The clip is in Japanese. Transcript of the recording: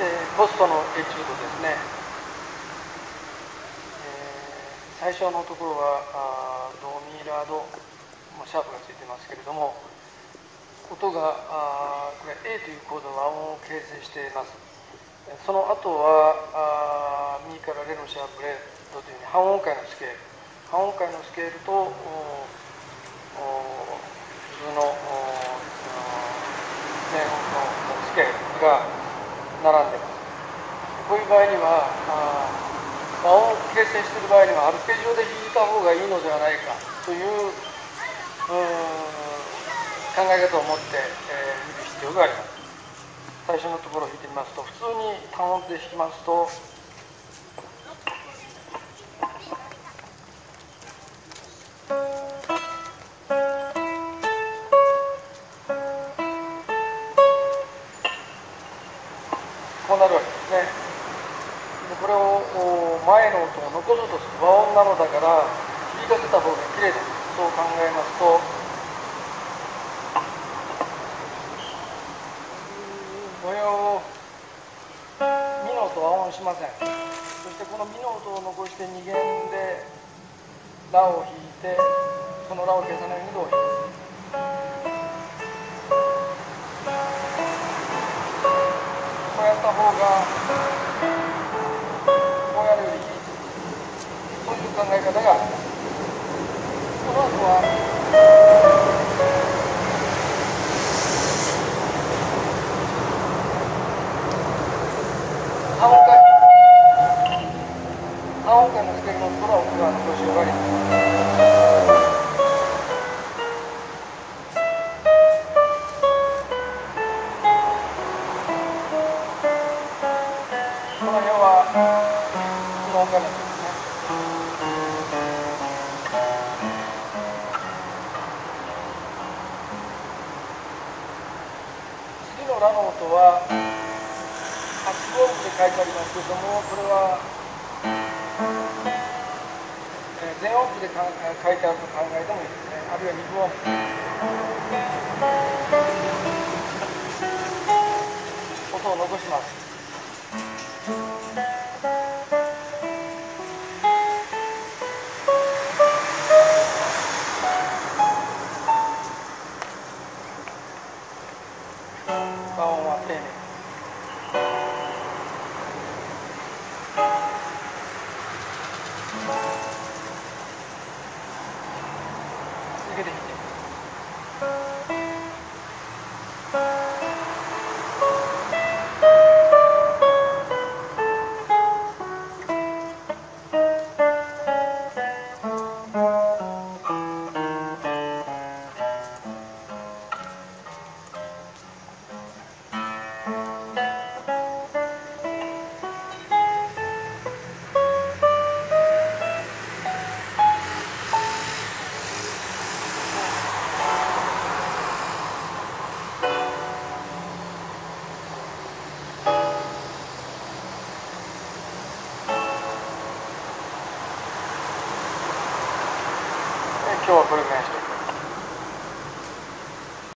ポストのエチュードですね。最初のところはドミラード、シャープがついてますけれども、音がこれ A というコードの和音を形成しています。その後はミからレのシャープレドというように半音階のスケール、半音階のスケールと普通の全音のスケールが並んでいます。こういう場合には和音を形成している場合にはアルペジオで弾いた方がいいのではないかという考え方を持って、見る必要があります。最初のところを弾いてみますと、普通に単音で弾きますと、こうなるわけですね。でこれを前の音を残そうとする和音なのだから響かせた方がきれいだと考えますと、模様をミの音は和音しません。そしてこのミの音を残して2弦でラを弾いて、そのラを消さないようにドを弾く。こうやった方がこうやるよりいい、そういう考え方があります。この後は半音階のスケールのところは音が残し終わります。この辺は普通の音階のですね。次のラの音は8分音符で書いてありますけれども、これは全音符で書いてあると考えてもいいですね。あるいは2分音符。音を残します。和音は丁寧に。続けてみて。今日はこれぐらいにしておきます。